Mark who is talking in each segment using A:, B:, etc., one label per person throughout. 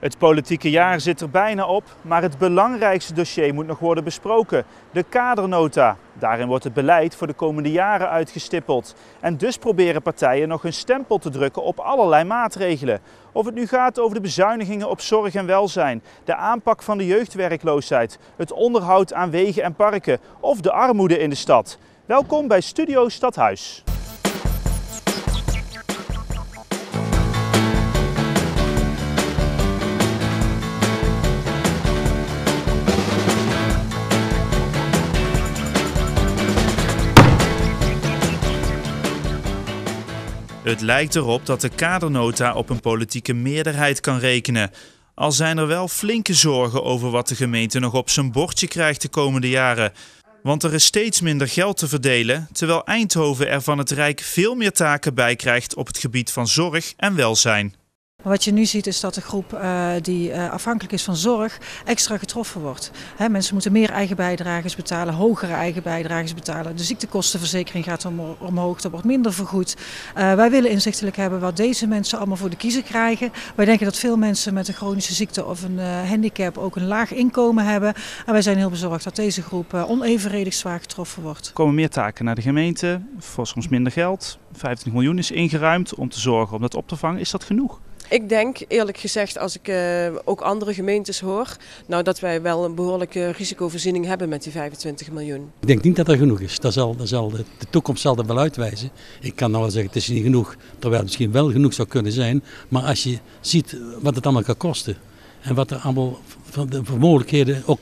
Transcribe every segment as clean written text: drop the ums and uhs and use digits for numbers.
A: Het politieke jaar zit er bijna op, maar het belangrijkste dossier moet nog worden besproken. De kadernota. Daarin wordt het beleid voor de komende jaren uitgestippeld. En dus proberen partijen nog hun stempel te drukken op allerlei maatregelen. Of het nu gaat over de bezuinigingen op zorg en welzijn, de aanpak van de jeugdwerkloosheid, het onderhoud aan wegen en parken of de armoede in de stad. Welkom bij Studio Stadhuis. Het lijkt erop dat de kadernota op een politieke meerderheid kan rekenen. Al zijn er wel flinke zorgen over wat de gemeente nog op zijn bordje krijgt de komende jaren. Want er is steeds minder geld te verdelen, terwijl Eindhoven er van het Rijk veel meer taken bij krijgt op het gebied van zorg en welzijn.
B: Wat je nu ziet is dat de groep die afhankelijk is van zorg extra getroffen wordt. Mensen moeten meer eigen bijdrages betalen, hogere eigen bijdrages betalen. De ziektekostenverzekering gaat omhoog, dat wordt minder vergoed. Wij willen inzichtelijk hebben wat deze mensen allemaal voor de kiezer krijgen. Wij denken dat veel mensen met een chronische ziekte of een handicap ook een laag inkomen hebben. En wij zijn heel bezorgd dat deze groep onevenredig zwaar getroffen wordt.
A: Er komen meer taken naar de gemeente, voor soms minder geld. 25 miljoen is ingeruimd om te zorgen om dat op te vangen. Is dat genoeg?
C: Ik denk eerlijk gezegd, als ik ook andere gemeentes hoor, dat wij wel een behoorlijke risicovoorziening hebben met die 25 miljoen.
D: Ik denk niet dat dat genoeg is. De toekomst zal dat wel uitwijzen. Ik kan nou wel zeggen, het is niet genoeg, terwijl het misschien wel genoeg zou kunnen zijn. Maar als je ziet wat het allemaal kan kosten en wat er allemaal voor mogelijkheden ook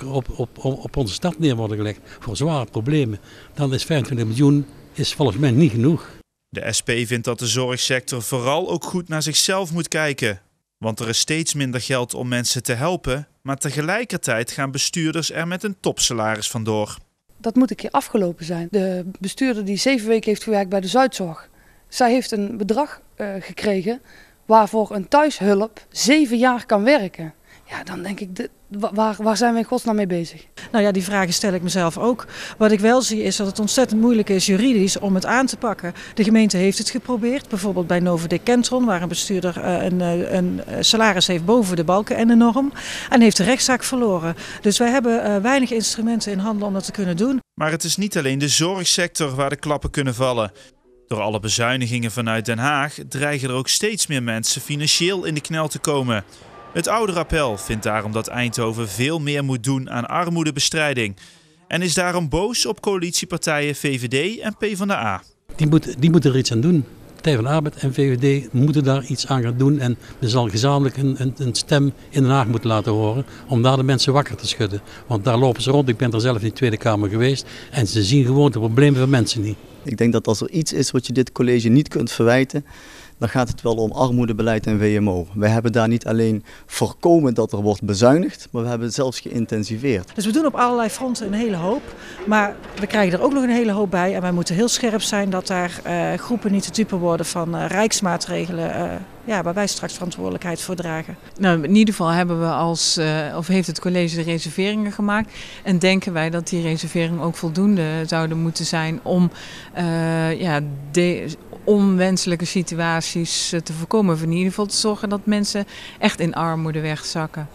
D: op onze stad neer worden gelegd voor zware problemen, dan is 25 miljoen volgens mij niet genoeg.
A: De SP vindt dat de zorgsector vooral ook goed naar zichzelf moet kijken. Want er is steeds minder geld om mensen te helpen, maar tegelijkertijd gaan bestuurders er met een topsalaris vandoor.
E: Dat moet een keer afgelopen zijn. De bestuurder die 7 weken heeft gewerkt bij de Zuidzorg, zij heeft een bedrag gekregen waarvoor een thuishulp 7 jaar kan werken. Ja, dan denk ik, waar zijn we in godsnaam mee bezig?
B: Nou ja, die vragen stel ik mezelf ook. Wat ik wel zie is dat het ontzettend moeilijk is juridisch om het aan te pakken. De gemeente heeft het geprobeerd, bijvoorbeeld bij Novodik Kentron, waar een bestuurder een salaris heeft boven de balken en de norm. En heeft de rechtszaak verloren. Dus wij hebben weinig instrumenten in handen om dat te kunnen doen.
A: Maar het is niet alleen de zorgsector waar de klappen kunnen vallen. Door alle bezuinigingen vanuit Den Haag dreigen er ook steeds meer mensen financieel in de knel te komen. Het Ouderapel vindt daarom dat Eindhoven veel meer moet doen aan armoedebestrijding. En is daarom boos op coalitiepartijen VVD en PvdA.
D: Die moeten er iets aan doen. Partij van de Arbeid en VVD moeten daar iets aan gaan doen. En er zal gezamenlijk een stem in Den Haag moeten laten horen om daar de mensen wakker te schudden. Want daar lopen ze rond. Ik ben er zelf in de Tweede Kamer geweest. En ze zien gewoon de problemen van mensen niet.
F: Ik denk dat als er iets is wat je dit college niet kunt verwijten, dan gaat het wel om armoedebeleid en WMO. Wij hebben daar niet alleen voorkomen dat er wordt bezuinigd, maar we hebben het zelfs geïntensiveerd.
B: Dus we doen op allerlei fronten een hele hoop, maar we krijgen er ook nog een hele hoop bij. En wij moeten heel scherp zijn dat daar groepen niet te dupe worden van rijksmaatregelen waar wij straks verantwoordelijkheid voor dragen.
G: Nou, in ieder geval hebben we heeft het college de reserveringen gemaakt. En denken wij dat die reserveringen ook voldoende zouden moeten zijn om onwenselijke situaties te voorkomen. Of in ieder geval te zorgen dat mensen echt in armoede wegzakken.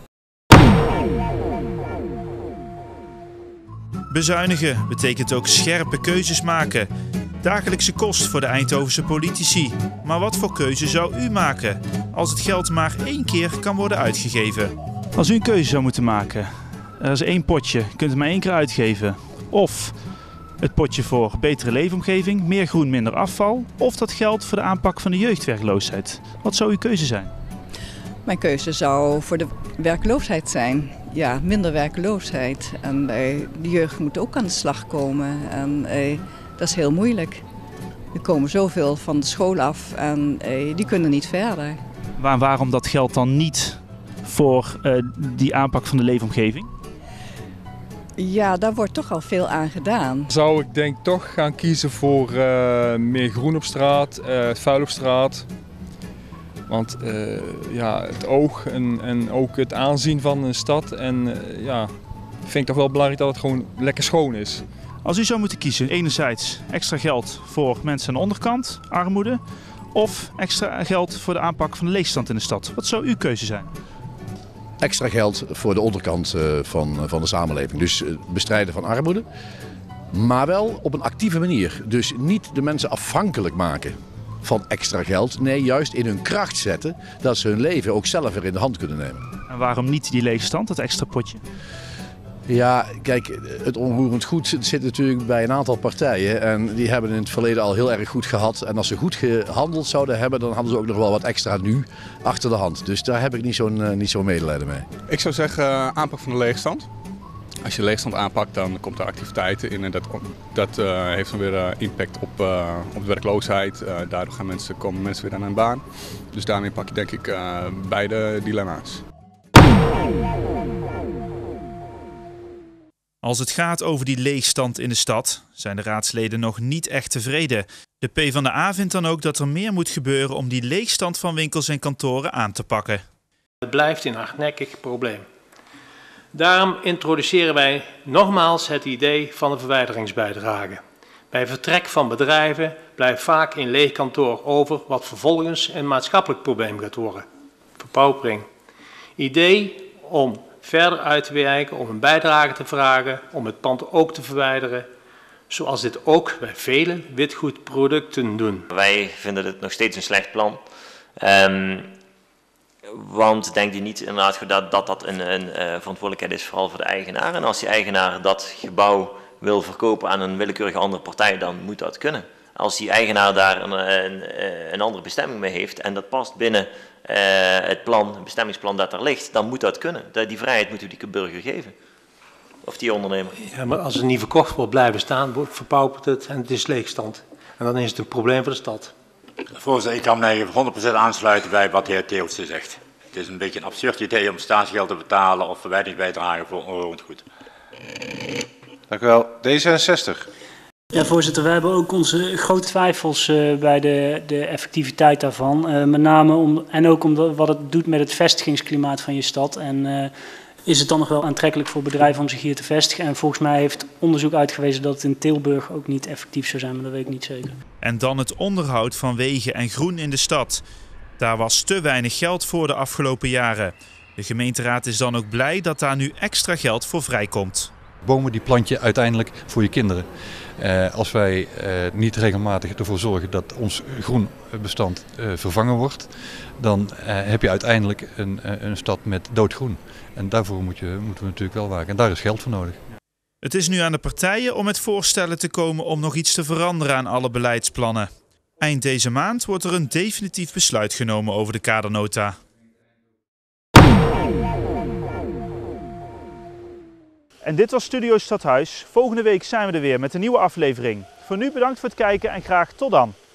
A: Bezuinigen betekent ook scherpe keuzes maken. Dagelijkse kost voor de Eindhovense politici. Maar wat voor keuze zou u maken als het geld maar 1 keer kan worden uitgegeven? Als u een keuze zou moeten maken, er is 1 potje, je kunt het maar 1 keer uitgeven. Of het potje voor betere leefomgeving, meer groen, minder afval. Of dat geld voor de aanpak van de jeugdwerkloosheid. Wat zou uw keuze zijn?
H: Mijn keuze zou voor de werkloosheid zijn. Ja, minder werkloosheid. En de jeugd moet ook aan de slag komen. En dat is heel moeilijk. Er komen zoveel van de school af en die kunnen niet verder.
A: Waarom dat geld dan niet voor die aanpak van de leefomgeving?
H: Ja, daar wordt toch al veel aan gedaan.
I: Zou ik denk toch gaan kiezen voor meer groen op straat, vuil op straat. Want het oog en ook het aanzien van een stad vind ik toch wel belangrijk dat het gewoon lekker schoon is.
A: Als u zou moeten kiezen, enerzijds extra geld voor mensen aan de onderkant, armoede, of extra geld voor de aanpak van de leegstand in de stad. Wat zou uw keuze zijn?
J: extra geld voor de onderkant van de samenleving. Dus bestrijden van armoede, maar wel op een actieve manier. Dus niet de mensen afhankelijk maken van extra geld. Nee, juist in hun kracht zetten dat ze hun leven ook zelf weer in de hand kunnen nemen.
A: En waarom niet die leegstand, dat extra potje?
J: Ja, kijk, het onroerend goed zit natuurlijk bij een aantal partijen en die hebben in het verleden al heel erg goed gehad. En als ze goed gehandeld zouden hebben, dan hadden ze ook nog wel wat extra nu achter de hand. Dus daar heb ik niet zo'n medelijden mee.
K: Ik zou zeggen aanpak van de leegstand. Als je leegstand aanpakt, dan komt er activiteiten in en dat heeft dan weer impact op de werkloosheid. Daardoor komen mensen weer aan hun baan. Dus daarmee pak je denk ik beide dilemma's.
A: Als het gaat over die leegstand in de stad, zijn de raadsleden nog niet echt tevreden. De PvdA vindt dan ook dat er meer moet gebeuren om die leegstand van winkels en kantoren aan te pakken.
L: Het blijft een hardnekkig probleem. Daarom introduceren wij nogmaals het idee van een verwijderingsbijdrage. Bij vertrek van bedrijven blijft vaak een leeg kantoor over wat vervolgens een maatschappelijk probleem gaat worden. Verpaupering. Idee om verder uit te werken, om een bijdrage te vragen, om het pand ook te verwijderen, zoals dit ook bij vele witgoedproducten doen.
M: Wij vinden dit nog steeds een slecht plan. Want denk je niet inderdaad dat een verantwoordelijkheid is vooral voor de eigenaar. En als die eigenaar dat gebouw wil verkopen aan een willekeurige andere partij, dan moet dat kunnen. Als die eigenaar daar een andere bestemming mee heeft en dat past binnen het bestemmingsplan dat er ligt, dan moet dat kunnen. Die vrijheid moeten we die burger geven. Of die ondernemer.
L: Ja, maar als het niet verkocht wordt blijven staan, verpaupert het en het is leegstand. En dan is het een probleem voor de stad.
N: Voorzitter, ik kan mij 100% aansluiten bij wat de heer Theeltse zegt. Het is een beetje een absurd idee om staatsgeld te betalen of verwijderingsbijdrage voor onroerend goed.
O: Dank u wel. D66.
P: Ja, voorzitter, wij hebben ook onze grote twijfels bij de effectiviteit daarvan. Met name ook omdat wat het doet met het vestigingsklimaat van je stad. En is het dan nog wel aantrekkelijk voor bedrijven om zich hier te vestigen? En volgens mij heeft onderzoek uitgewezen dat het in Tilburg ook niet effectief zou zijn, maar dat weet ik niet zeker.
A: En dan het onderhoud van wegen en groen in de stad. Daar was te weinig geld voor de afgelopen jaren. De gemeenteraad is dan ook blij dat daar nu extra geld voor vrijkomt.
Q: Bomen die plant je uiteindelijk voor je kinderen. Als wij niet regelmatig ervoor zorgen dat ons groenbestand vervangen wordt, dan heb je uiteindelijk een stad met doodgroen. En daarvoor moeten we natuurlijk wel waken. En daar is geld voor nodig.
A: Het is nu aan de partijen om met voorstellen te komen om nog iets te veranderen aan alle beleidsplannen. Eind deze maand wordt er een definitief besluit genomen over de kadernota. En dit was Studio Stadhuis. Volgende week zijn we er weer met een nieuwe aflevering. Voor nu bedankt voor het kijken en graag tot dan.